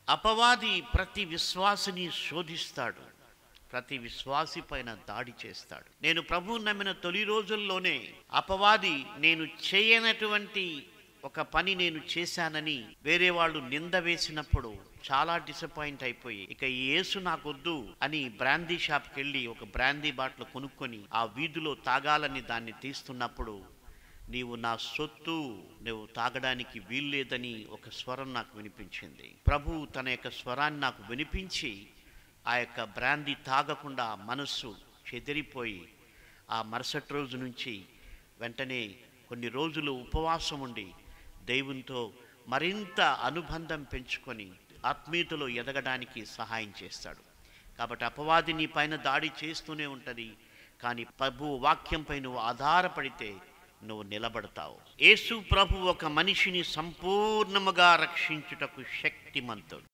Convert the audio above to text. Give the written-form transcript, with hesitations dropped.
అపవాది ప్రతి విశ్వాసిని శోధిస్తాడు. ప్రతి విశ్వాసి పైన దాడి చేస్తాడు. నేను ప్రభువు నమ్మిన తొలి రోజుల్లోనే అపవాది నేను చేయనటువంటి ఒక పని నేను చేశానని వేరే వాళ్ళు నింద వేసినప్పుడు చాలా డిసప్పాయింట్ అయిపోయి, ఇక యేసు నాకొద్దు అని బ్రాందీ షాప్కి వెళ్ళి ఒక బ్రాందీ బాటిల్ కొనుక్కొని ఆ వీధిలో తాగాలని దాన్ని తీస్తున్నప్పుడు, నీవు నా సొత్తు, నువ్వు తాగడానికి వీల్లేదని ఒక స్వరం నాకు వినిపించింది. ప్రభువు తన యొక్క స్వరాన్ని నాకు వినిపించి ఆ యొక్క బ్రాందీ తాగకుండా మనస్సు చెదిరిపోయి ఆ మరుసటి రోజు నుంచి వెంటనే కొన్ని రోజులు ఉపవాసం ఉండి దేవునితో మరింత అనుబంధం పెంచుకొని ఆత్మీయతలో ఎదగడానికి సహాయం చేస్తాడు. కాబట్టి అపవాది నీ పైన దాడి చేస్తూనే ఉంటుంది, కానీ ప్రభు వాక్యంపై నువ్వు ఆధారపడితే నువ్వు నిలబడతావు. యేసు ప్రభు ఒక మనిషిని సంపూర్ణముగా రక్షించుటకు శక్తిమంతుడు.